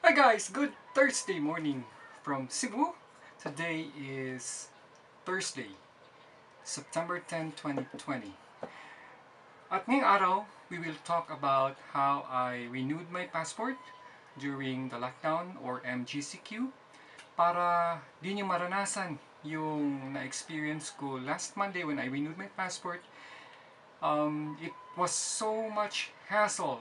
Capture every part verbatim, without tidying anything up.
Hi guys! Good Thursday morning from Cebu. Today is Thursday, September tenth, twenty twenty. At ngayong araw, we will talk about how I renewed my passport during the lockdown or M G C Q para di nyo maranasan yung na-experience ko last Monday when I renewed my passport. Um, it was so much hassle.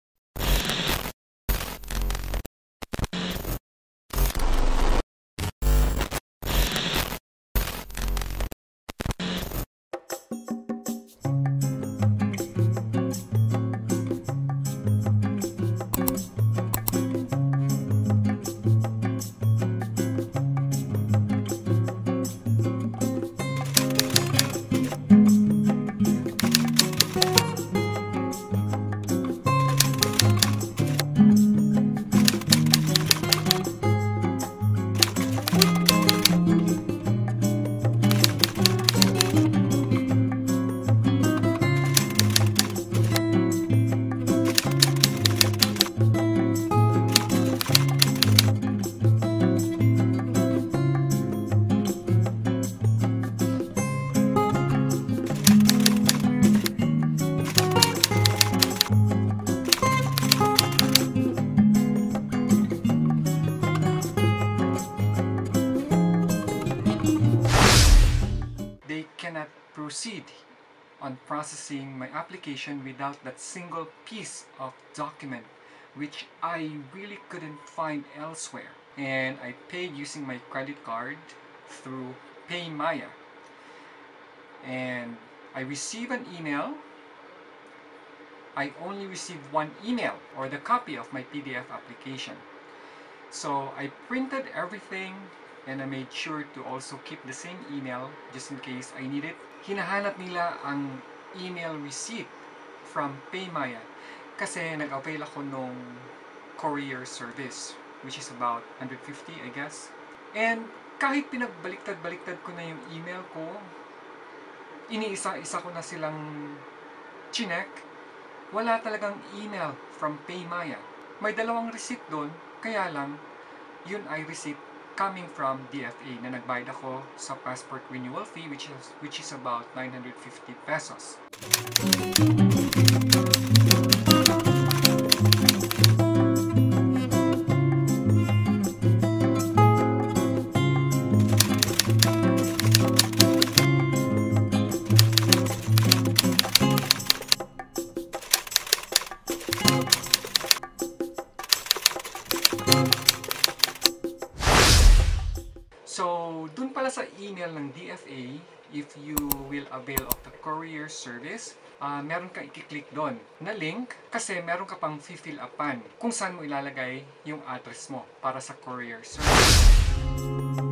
Cannot proceed on processing my application without that single piece of document which I really couldn't find elsewhere. And I paid using my credit card through Paymaya. And I received an email. I only received one email or the copy of my P D F application. So I printed everything and I made sure to also keep the same email just in case I need it. Hinahanap nila ang email receipt from Paymaya kasi nag-avail ako nung courier service which is about one hundred fifty I guess. And kahit pinagbaliktad-baliktad ko na yung email ko, iniisa-isa ko na silang chinek, wala talagang email from Paymaya. May dalawang receipt doon, kaya lang yun ay receipt coming from D F A na nagbayad ako sa passport renewal fee which is which is about nine hundred fifty pesos. So, dun pala sa email ng D F A, if you will avail of the courier service, uh, meron kang i-click doon na link kasi meron ka pang fill upan kung saan mo ilalagay yung address mo para sa courier service.